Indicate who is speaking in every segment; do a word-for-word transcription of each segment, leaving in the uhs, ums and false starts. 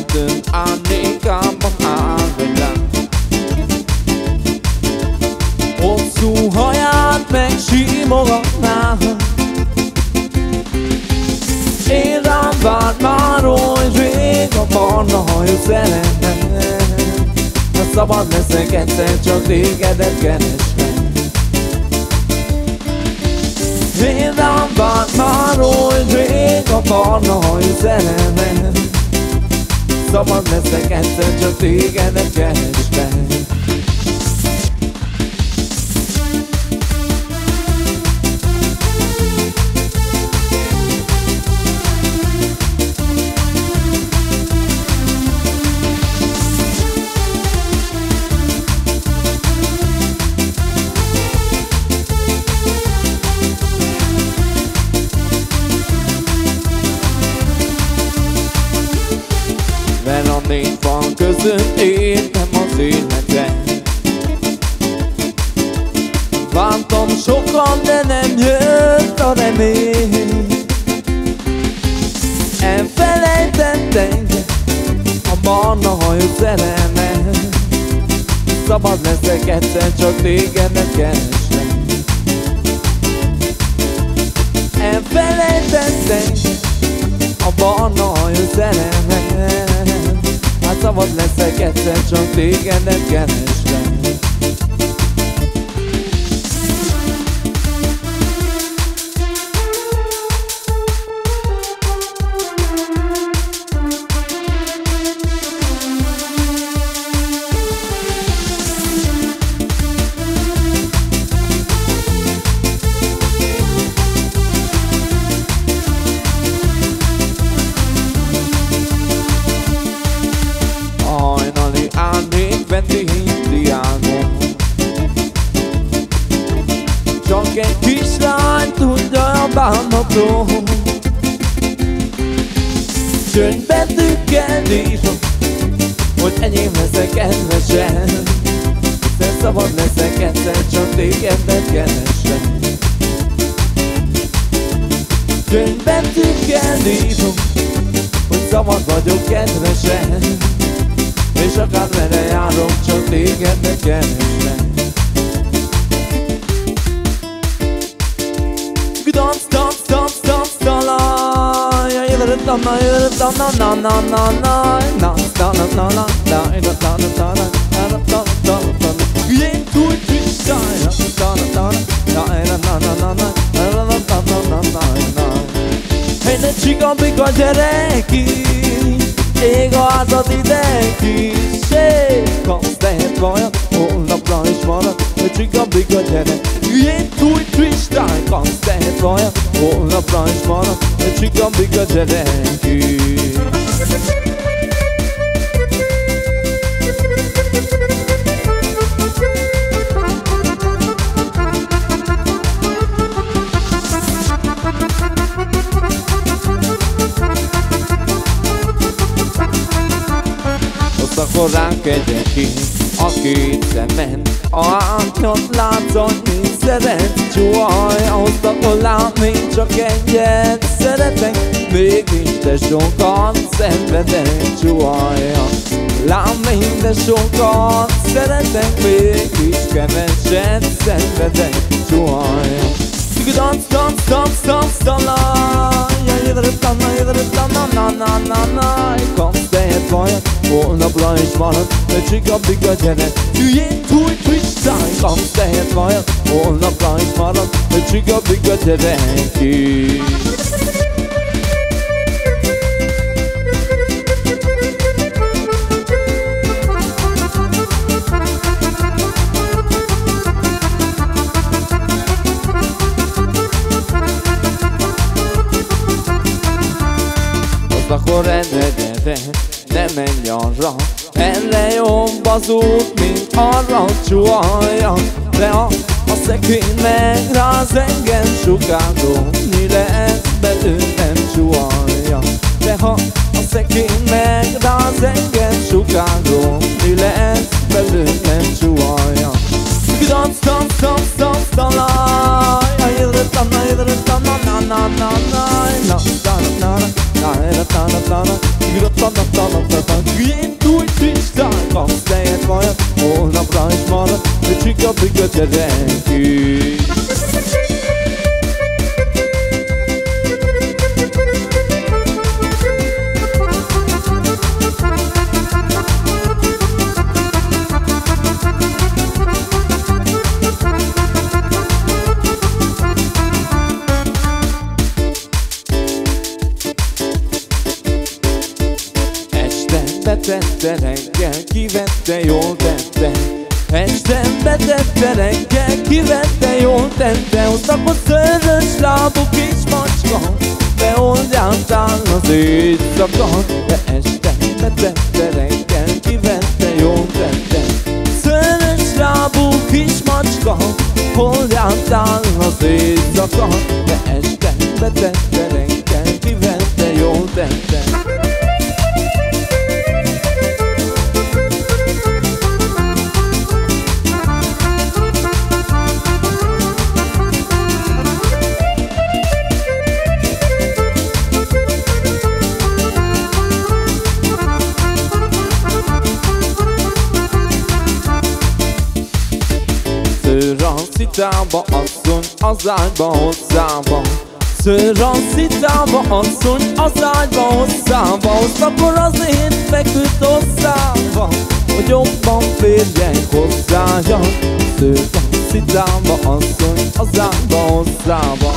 Speaker 1: từng ani kampang áganyán. Hosszú haját megsimogatná, én rám várt már oly rég a barna hajú szerelem. Ha szabad leszek egyszer, csak tégedet keresnem. Én rám várt már oly rég a barna hajú szerelem. Szabad leszek egyszer, csak tégedet keresnem. Mert a négy van között éltem az életet. Vártam sokan, de nem jött a remény. Elfelejtett engem a barna hajú szerelem. Szabad leszek egyszer, csak tégedet keresem. Elfelejtett engem a barna hajú szerelem. Hát szabad leszek egyszer, csak tégedet keresem. Csak egy kislány tudja a bánatról. Csöndbetűkkel írom, hogy enyém leszek kedvesen. De szabad leszek egyszer, csak tégedet keresem. Csöndbetűkkel írom, hogy szabad vagyok kedvesen. És akármerre járok, csak tégedet keresem. Dance, dance, dance, dance, dance, yeah, you're the dance, you're the dance, na, na, na, na, na, na, na, na, na, na, na, na, na, na, na, na, bien tu freestyle, na, na, na, na, na, na, na, na, na, na, na, na. Hey, ne chica, bika gyereki, ég a házad ideki, sé, kapsz tehet vajon, holnapra is marad. Ne chica, bika gyereki, bien tu freestyle, kapsz tehet vajon, holnapra is marad. Ne chica, bika gyereki. Akkor ránk egyeki, aki szemen a árnyat látszat, mint szeret csuhaj. Ahhoz akkor lám, még csak egyet szeretek, mégis de sokat szenvedek csuhaj. Lám, még de sokat szeretek, mégis keveset szenvedek csuhaj. Dance, dance, dance, dance, dance, yeah, you're the dance, you're the dance, na, na, na, na, na. Kapsz tehet vajon, holnapra is marad. Ne chica, bika gyere, jöjjén túl freestyle. Kapsz tehet vajon, holnapra is marad. Ne chica, bika gyere ki. Akkor erre gyere, ne menj arra, erre jobb az út, mint arra csuhajja. De ha a szekrény megráz engem sugárról, mi lesz belőlem csuhajja. De ha a szekrény megráz engem sugárról, mi lesz belőlem csuhajja. Dance, dance, dance, dance, talaj, you're the dance, you're the dance, na, na, na, na, na, na, na, na, na, na, na, na, na, Indulj tisztán, kapsz tejet vajat, holnapra is marad, de csika-pika terenkű. Betette reggel, kivette, jól tette. Este betette reggel, kivette, jól tette. Hoztak a szörös lábú kis macska, beoldjáltál az éjszaka. De este betette reggel, kivette, jól tette. Szörös lábú kis macska, oldjáltál az éjszaka. De este betette reggel, kivette, jól tette. Szőr a szitába, asszony az ágyba hozzába. Szőr a szitába, asszony az ágyba hozzába. Hoztakor azért feküdt hozzába, hogy jobban férjek hozzája. Szőr a szitába, asszony az ágyba hozzába.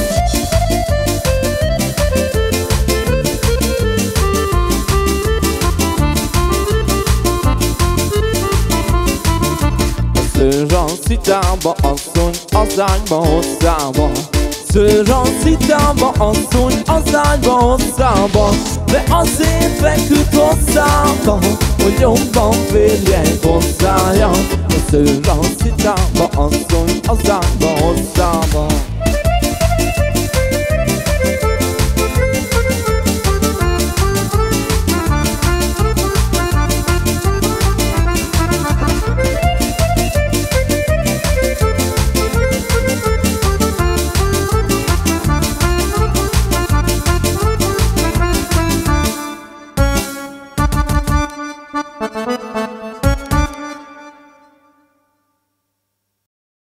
Speaker 1: Szőr a szitába, asszony az ágyba hozzába. Szőr a szitába, asszony az ágyba hozzába. De azért feküdt hozzába, hogy jobban férjek hozzája. Szőr a szitába, asszony az ágyba hozzába.